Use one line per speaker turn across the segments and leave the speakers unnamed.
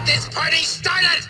get this party started!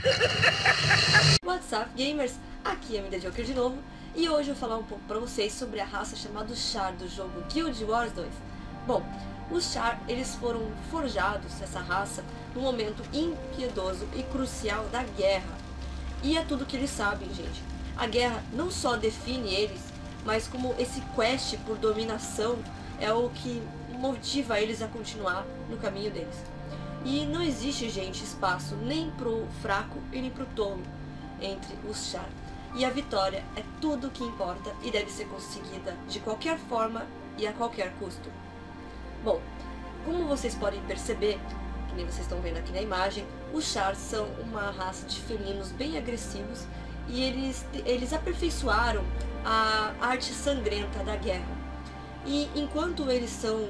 What's up, gamers? Aqui é a Joker de novo, e hoje eu vou falar um pouco pra vocês sobre a raça chamada Char do jogo Guild Wars 2. Bom, os Char, eles foram forjados, essa raça, num momento impiedoso e crucial da guerra. E é tudo que eles sabem, gente. A guerra não só define eles, mas como esse quest por dominação é o que motiva eles a continuar no caminho deles. E não existe, gente, espaço nem pro fraco e nem pro tolo entre os Char. E a vitória é tudo o que importa e deve ser conseguida de qualquer forma e a qualquer custo. Bom, como vocês podem perceber, que nem vocês estão vendo aqui na imagem, os Char são uma raça de felinos bem agressivos e eles aperfeiçoaram a arte sangrenta da guerra. E enquanto eles são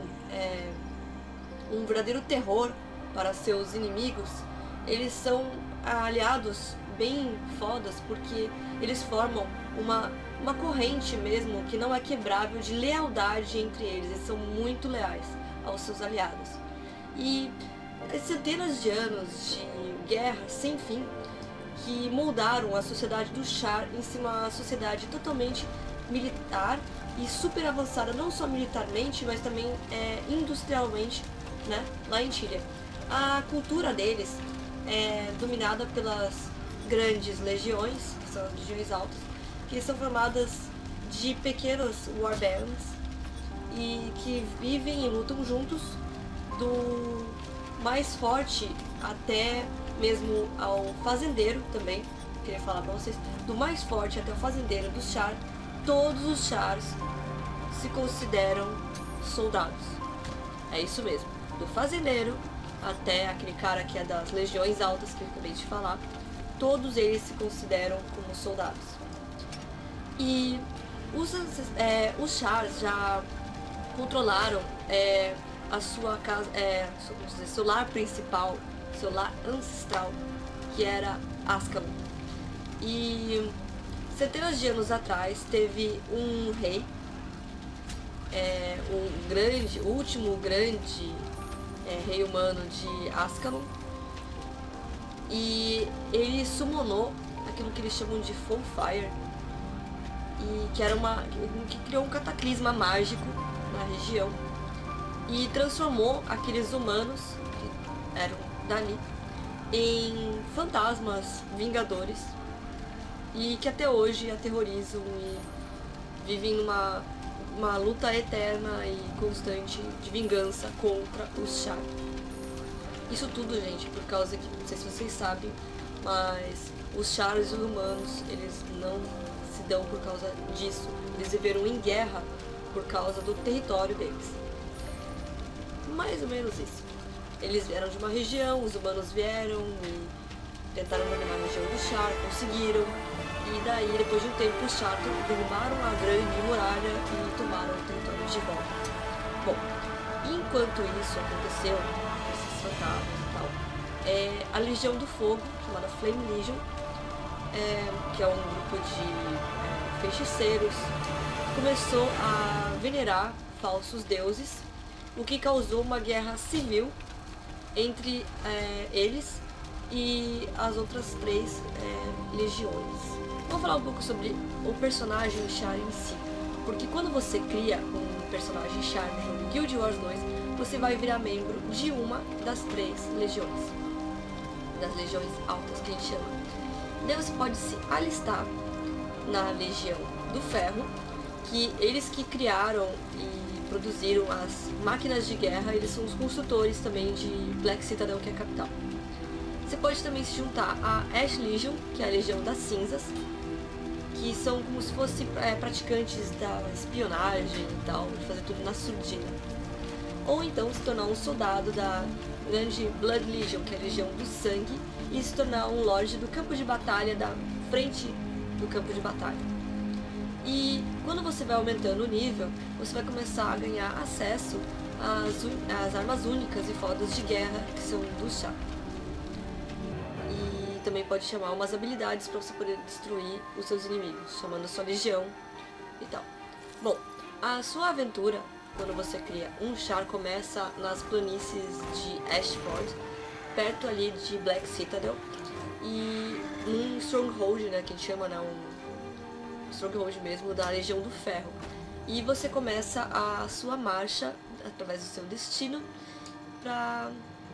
um verdadeiro terror para seus inimigos, eles são aliados bem fodas, porque eles formam uma corrente mesmo que não é quebrável de lealdade entre eles. Eles são muito leais aos seus aliados. E centenas de anos de guerra sem fim que moldaram a sociedade do Char em si uma sociedade totalmente militar e super avançada, não só militarmente, mas também industrialmente, né, lá em Tíria. A cultura deles é dominada pelas grandes legiões, que são legiões altas, que são formadas de pequenos warbands e que vivem e lutam juntos, do mais forte até mesmo ao fazendeiro também. Queria falar pra vocês, do mais forte até o fazendeiro dos Char, todos os Chars se consideram soldados. É isso mesmo, do fazendeiro até aquele cara que é das legiões altas que eu acabei de falar, todos eles se consideram como soldados. E os Chars já controlaram a sua casa, vamos dizer, seu lar principal, seu lar ancestral, que era Ascalon. E centenas de anos atrás teve um rei, o último grande rei humano de Ascalon, e ele summonou aquilo que eles chamam de Foamfire, e que criou um cataclisma mágico na região e transformou aqueles humanos que eram dali em fantasmas vingadores, e que até hoje aterrorizam e vivem numa luta eterna e constante de vingança contra os Char. Isso tudo, gente, por causa que, não sei se vocês sabem, mas os Chars e os humanos, eles não se dão por causa disso. Eles viveram em guerra por causa do território deles. Mais ou menos isso. Eles vieram de uma região, os humanos vieram e tentaram dominar a região do Char, conseguiram. E daí, depois de um tempo, os Char derrubaram a grande muralha e tomaram o território de volta. Bom, enquanto isso aconteceu, esses fantasmas e tal, a Legião do Fogo, chamada Flame Legion, que é um grupo de feiticeiros, começou a venerar falsos deuses, o que causou uma guerra civil entre eles e as outras 3 legiões. Vamos falar um pouco sobre o personagem Char em si, porque quando você cria um personagem Char no jogo Guild Wars 2, você vai virar membro de uma das 3 legiões, das legiões altas que a gente chama. Daí você pode se alistar na Legião do Ferro, que eles que criaram e produziram as máquinas de guerra, eles são os construtores também de Black Citadel, que é a capital. Você pode também se juntar à Ash Legion, que é a Legião das Cinzas, que são como se fossem praticantes da espionagem e tal, de fazer tudo na surdina. Ou então se tornar um soldado da grande Blood Legion, que é a Legião do Sangue, e se tornar um Lorde do campo de batalha, da frente do campo de batalha. E quando você vai aumentando o nível, você vai começar a ganhar acesso às armas únicas e fodas de guerra que são do Char. E também pode chamar umas habilidades para você poder destruir os seus inimigos, chamando a sua legião e tal. Bom, a sua aventura, quando você cria um Char, começa nas planícies de Ashford, perto ali de Black Citadel e um stronghold, né, que a gente chama, né, um stronghold mesmo da Legião do Ferro. E você começa a sua marcha através do seu destino para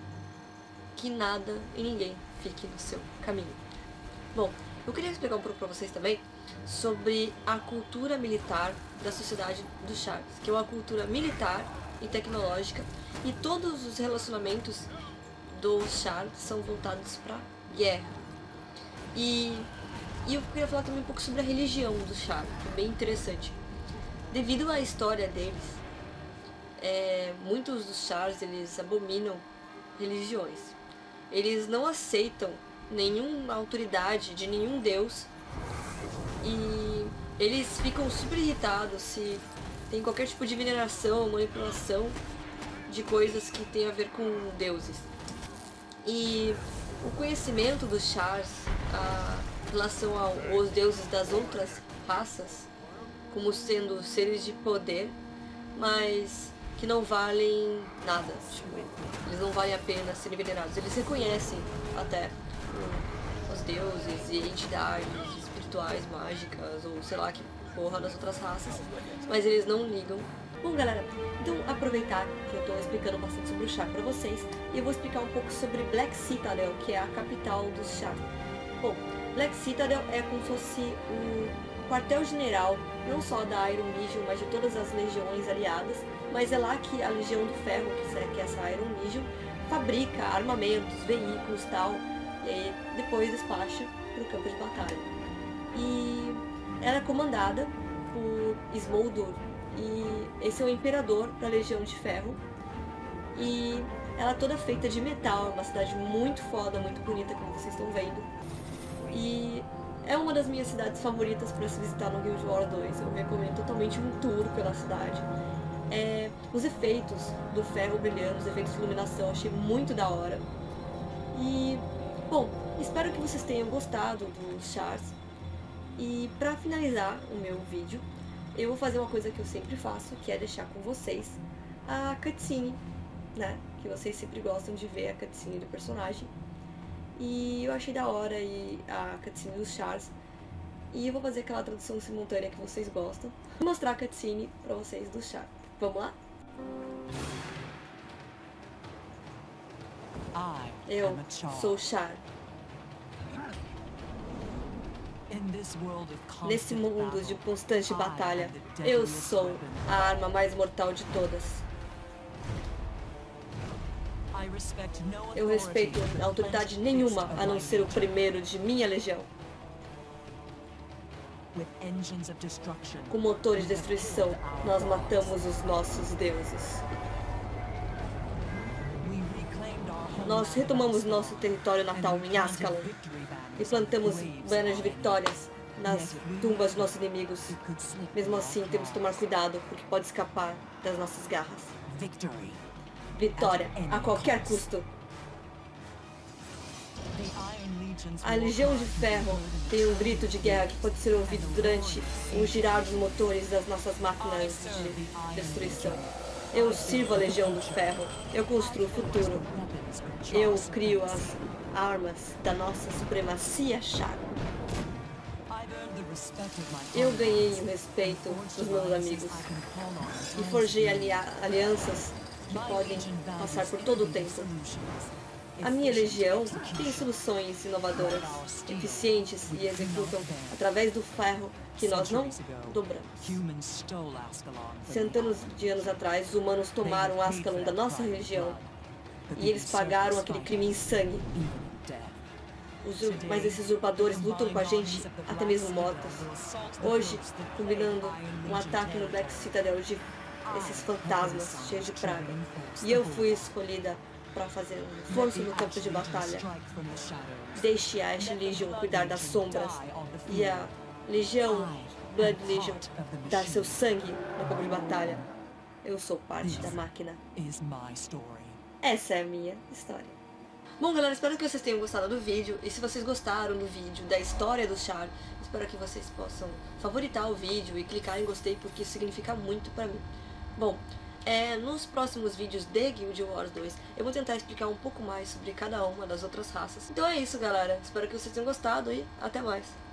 que nada e ninguém fique no seu caminho. Bom, eu queria explicar um pouco para vocês também sobre a cultura militar da sociedade dos Shards, que é uma cultura militar e tecnológica, e todos os relacionamentos dos Shards são voltados para guerra. E eu queria falar também um pouco sobre a religião dos Shards, que é bem interessante. Devido à história deles, muitos dos Shards eles abominam religiões. Eles não aceitam nenhuma autoridade de nenhum deus e eles ficam super irritados se tem qualquer tipo de veneração, manipulação de coisas que tem a ver com deuses. E o conhecimento dos Shards em relação aos deuses das outras raças, como sendo seres de poder, mas que não valem nada, tipo, eles não valem a pena serem venerados. Eles reconhecem até os deuses e entidades espirituais, mágicas, ou sei lá que porra das outras raças, mas eles não ligam. Bom, galera, então aproveitar que eu tô explicando bastante sobre o Shard pra vocês, e eu vou explicar um pouco sobre Black Citadel, que é a capital dos Shard. Bom, Black Citadel é como se fosse o quartel-general, não só da Iron Legion, mas de todas as legiões aliadas, mas é lá que a Legião do Ferro, que é essa Iron Legion, fabrica armamentos, veículos e tal, e aí depois despacha para o campo de batalha. E ela é comandada por Smoldur, e esse é o imperador da Legião de Ferro, e ela é toda feita de metal, é uma cidade muito foda, muito bonita, como vocês estão vendo, e é uma das minhas cidades favoritas para se visitar no Guild Wars 2, eu recomendo totalmente um tour pela cidade. Os efeitos do ferro brilhando, os efeitos de iluminação, achei muito da hora. E, bom, espero que vocês tenham gostado dos Shards. E pra finalizar o meu vídeo, eu vou fazer uma coisa que eu sempre faço, que é deixar com vocês a cutscene, né? Que vocês sempre gostam de ver a cutscene do personagem. E eu achei da hora a cutscene dos Shards. E eu vou fazer aquela tradução simultânea que vocês gostam. Vou mostrar a cutscene pra vocês dos Shards. Vamos lá? Eu sou o Shard. Nesse mundo de constante batalha, eu sou a arma mais mortal de todas. Eu respeito autoridade nenhuma a não ser o primeiro de minha legião. Com motores de destruição, nós matamos os nossos deuses. Nós retomamos nosso território natal em Ascalon e plantamos banners de vitórias nas tumbas dos nossos inimigos. Mesmo assim, temos que tomar cuidado, porque pode escapar das nossas garras. Vitória, a qualquer custo. A Legião de Ferro tem um grito de guerra que pode ser ouvido durante o girar dos motores das nossas máquinas de destruição. Eu sirvo a Legião do Ferro. Eu construo o futuro. Eu crio as armas da nossa supremacia Shard. Eu ganhei o respeito dos meus amigos e forjei alianças que podem passar por todo o tempo. A minha legião tem soluções inovadoras, eficientes e executam através do ferro que nós não dobramos. Centenas de anos atrás, os humanos tomaram Ascalon da nossa região e eles pagaram aquele crime em sangue. Mas esses usurpadores lutam com a gente, até mesmo mortos. Hoje, combinando um ataque no Black Citadel de esses fantasmas cheios de praga. E eu fui escolhida para fazer um reforço no campo de batalha. Deixe a Ash Legion cuidar das sombras e a Legião Blood Legion dar seu sangue no campo de batalha. Eu sou parte da máquina. Essa é a minha história. Bom, galera, espero que vocês tenham gostado do vídeo. E se vocês gostaram do vídeo, da história do Shard, espero que vocês possam favoritar o vídeo e clicar em gostei, porque isso significa muito pra mim. Bom, nos próximos vídeos de Guild Wars 2, eu vou tentar explicar um pouco mais sobre cada uma das outras raças. Então é isso, galera. Espero que vocês tenham gostado e até mais.